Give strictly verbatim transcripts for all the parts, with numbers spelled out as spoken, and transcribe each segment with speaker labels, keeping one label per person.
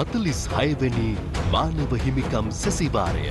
Speaker 1: හතළිස් හය වෙනි මානව හිමිකම් සැසිවාරය.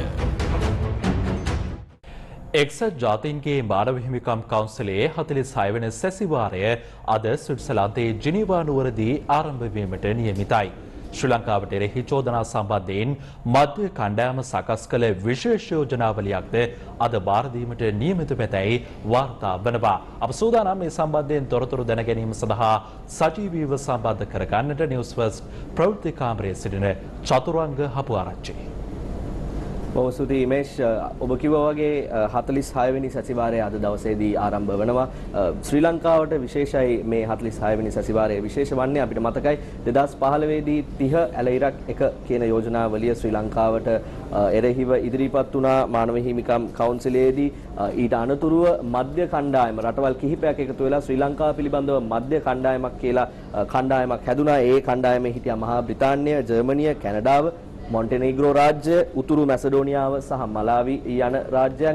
Speaker 2: එක්සත් ජාතීන්ගේ මානව හිමිකම් කවුන්සිලයේ හතළිස් හය වෙනි සැසිවාරය අද ස්විට්සර්ලන්තයේ ජිනීවා නුවරදී ආරම්භ වීමට නියමිතයි. ශ්‍රී ලංකාවට එරෙහි චෝදනා සම්බන්ධයෙන් මධ්‍ය කණ්ඩායම සකස් කළ විශේෂ යෝජනාවලියක්ද අද බාර දීමට නියමිත වෙතැයි වාර්තා වනවා. අප සූදානම් මේ සම්බන්ධයෙන් තොරතුරු දැන ගැනීම සඳහා සජීවීව සම්බන්ධ කරගන්නට නිවුස් ෆස්ට් ප්‍රවෘත්ති කාමරයේ සිටින චතුරංග හපුආරච්චි.
Speaker 3: බොහොම ස්තුතියි මේෂ්. ඔබ කිව්වා වගේ හතළිස් හය වෙනි සැසිවාරය අද දවසේදී ආරම්භ වෙනවා. ශ්‍රී ලංකාවට විශේෂයි මේ හතළිස් හය වෙනි සැසිවාරය. විශේෂ වන්නේ අපිට මතකයි දෙදහස් පහළොව දී තිහ ඇල ඉරක් එක කියන යෝජනාවලිය ශ්‍රී ලංකාවට එරෙහිව ඉදිරිපත් වුණා මානව හිමිකම් කවුන්සිලයේදී. ඊට අනතුරුව මධ්‍ය කණ්ඩායම රටවල් කිහිපයක් එකතු වෙලා ශ්‍රී ලංකාව පිළිබඳව මධ්‍ය කණ්ඩායමක් කියලා කණ්ඩායමක් හැදුනා. ඒ කණ්ඩායමේ හිටියා මහා බ්‍රිතාන්‍ය, ජර්මනිය, කැනඩාව, මොන්ටෙනීග්‍රෝ රාජ්‍ය, උතුරු මැසඩෝනියාව සහ මලාවි යන රාජ්‍යයන්.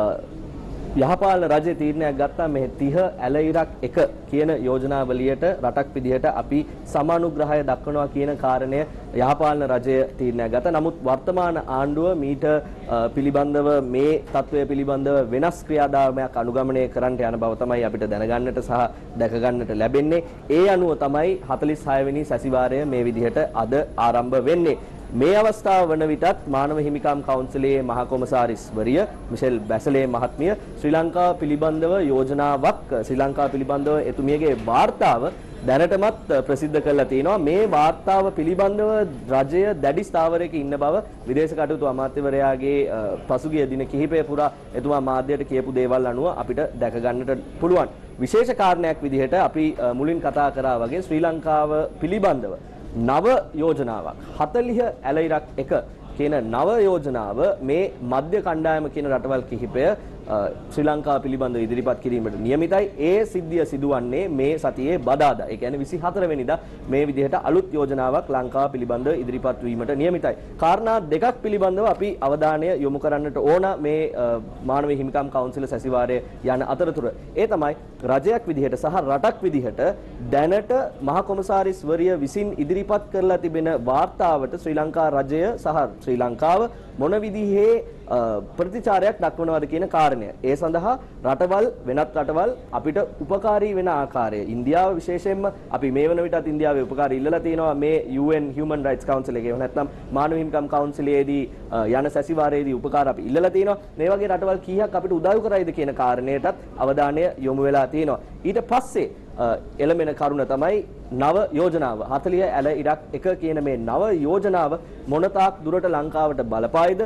Speaker 3: යහපාලන රජය තීරණයක් ගත්තා මේ තිහ ඇල ඉරක් එක කියන යෝජනාවලියට රටක් විදිහට අපි සමානුග්‍රහය දක්වනවා කියන කාරණය යහපාලන රජය තීරණයක් ගත්තා. නමුත් වර්තමාන ආණ්ඩුව මීට පිළිබඳව මේ තත්ත්වය පිළිබඳව වෙනස් ක්‍රියාදාමයක් අනුගමනය කරන්නට යන බව තමයි අපිට දැනගන්නට සහ දැක ගන්නට ලැබෙන්නේ. ඒ අනුව තමයි හතළිස් හය වෙනි සැසිවාරය මේ විදිහට අද ආරම්භ වෙන්නේ. මේ අවස්ථාව වන විටත් මානව හිමිකම් කවුන්සිලයේ මහා කොමසාරිස්වරිය මිෂෙල් බැසලේ මහත්මිය ශ්‍රී ලංකාව පිළිබඳව යෝජනාවක් ශ්‍රී ලංකාව පිළිබඳව එතුමියගේ වාර්තාව දැනටමත් ප්‍රසිද්ධ කරලා තිනවා. මේ වාර්තාව පිළිබඳව රජය දැඩි ස්ථාවරයක ඉන්න බව විදේශ කටයුතු අමාත්‍යවරයාගේ පසුගිය දින කිහිපය පුරා එතුමා මාධ්‍යයට කියපු දේවල් අනුව අපිට දැක ගන්නට පුළුවන්. විශේෂ කාරණයක් විදිහට අපි මුලින් කතා කරා වගේ ශ්‍රී ලංකාව පිළිබඳව නව යෝජනාවක් හතළිහ ඇල ඉරක් එක කියන නව යෝජනාව මේ මධ්‍ය කණ්ඩායම කියන රටවල් කිහිපය ශ්‍රී ලංකාව පිළිබඳව ඉදිරිපත් කිරීමට නියමිතයි. ඒ සිද්ධිය සිදුවන්නේ මේ සතියේ බදාදා. ඒ කියන්නේ විසිහතර වෙනිදා මේ විදිහට අලුත් යෝජනාවක් ලංකාව පිළිබඳව ඉදිරිපත් වීමට නියමිතයි. කාරණා දෙකක් පිළිබඳව අපි අවධානය යොමු කරන්නට ඕන මේ මානව හිමිකම් කවුන්සිල සැසිවාරය යන අතරතුර. ඒ තමයි රජයක් විදිහට සහ රටක් විදිහට දැනට මහා කොමසාරිස්වරිය විසින් ඉදිරිපත් කරලා තිබෙන වාර්තාවට ශ්‍රී ලංකා රජය සහ ශ්‍රී ලංකාව මොන විදිහේ ප්‍රතිචාරයක් දක්වනවද කියන කාරණය. ඒ සඳහා රටවල් වෙනත් රටවල් අපිට උපකාරී වෙන ආකාරය ඉන්දියාව විශේෂයෙන්ම අපි මේ වන විටත් ඉන්දියාවේ උපකාරී ඉල්ලලා තියෙනවා මේ U N Human Rights Council එකේ නැත්නම් මානව හිමිකම් කවුන්සිලයේදී යන සැසිවාරයේදී උපකාර අපි ඉල්ලලා තියෙනවා. මේ වගේ රටවල් කීයක් අපිට උදව් කරයිද කියන කාරණයටත් අවධානය යොමු වෙලා තියෙනවා. ඊට පස්සේ එළමෙන කරුණ තමයි නව යෝජනාව හතළිහ ඇල ඉරක් එක කියන මේ නව යෝජනාව මොනතාක් දුරට ලංකාවට බලපායිද?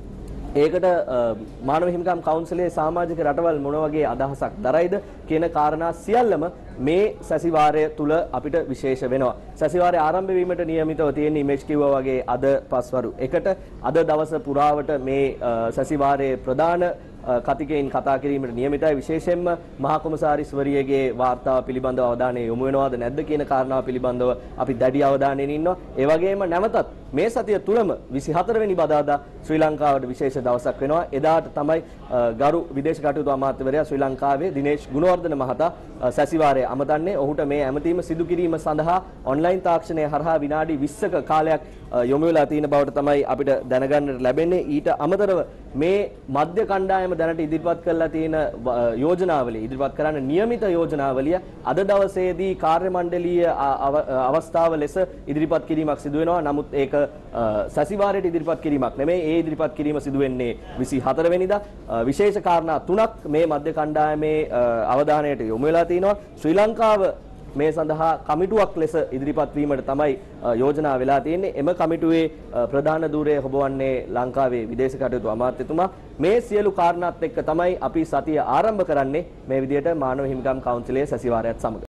Speaker 3: ඒකට මානව හිමිකම් කවුන්සිලයේ සමාජික රටවල් මොන වගේ අදහසක් දරයිද කියන කාරණා සියල්ලම මේ සැසිවාරය තුල අපිට විශේෂ වෙනවා. සැසිවාරය ආරම්භ වීමට නියමිතව තියෙන ඉමේජ් කිව්වා වගේ අද පස්වරු එකට අද දවස පුරාවට මේ සැසිවාරයේ ප්‍රධාන කතිකයින් කතා කිරීමට නියමිතයි. විශේෂයෙන්ම මහා කොමසාරිස්වරියගේ වාර්තාව පිළිබඳව අවධානය යොමු වෙනවද නැද්ද කියන කාරණාව පිළිබඳව අපි දැඩි අවධානයෙන් ඉන්නවා. ඒ වගේම නැවතත් මේ සතිය තුලම විසිහතර වෙනි බදාදා ශ්‍රී ලංකාවට විශේෂ දවසක් වෙනවා. එදාට තමයි ගරු විදේශ කටයුතු අමාත්‍යවරයා ශ්‍රී ලංකාවේ දිනේෂ් ගුණවර්ධන මහතා සැසිවාරය අමතන්නේ. ඔහුට මේ ඇමතීම සිදු කිරීම සඳහා ඔන්ලයින් තාක්ෂණය හරහා විනාඩි විස්සක කාලයක් යොමු වෙලා තියෙන බවට තමයි අපිට දැනගන්නට ලැබෙන්නේ. ඊට අමතරව මේ මධ්‍ය කණ්ඩායම දැනට ඉදිරිපත් කරලා තියෙන යෝජනාවලිය ඉදිරිපත් කරන්න නියමිත යෝජනාවලිය අද දවසේදී කාර්ය මණ්ඩලීය අවස්ථාව ලෙස ඉදිරිපත් කිරීමක් සිදු වෙනවා. නමුත් ඒක සැසිවාරයට ඉදිරිපත් කිරීමක් නෙමෙයි. ඒ ඉදිරිපත් කිරීම සිදු වෙන්නේ විසිහතර වෙනිදා. විශේෂ කාරණා තුනක් මේ මධ්‍ය කණ්ඩායමේ අවධානයට යොමු වෙලා තිනවා. ශ්‍රී ලංකාව මේ සඳහා කමිටුවක් ලෙස ඉදිරිපත් වීමට තමයි යෝජනා වෙලා තියෙන්නේ. එම කමිටුවේ ප්‍රධාන ධූරය හොබවන්නේ ලංකාවේ විදේශ කටයුතු අමාත්‍යතුමා. මේ සියලු කාරණාත් එක්ක තමයි අපි සතිය ආරම්භ කරන්නේ මේ විදිහට මානව හිමිකම් කවුන්සිලයේ සැසිවාරයත් සමග.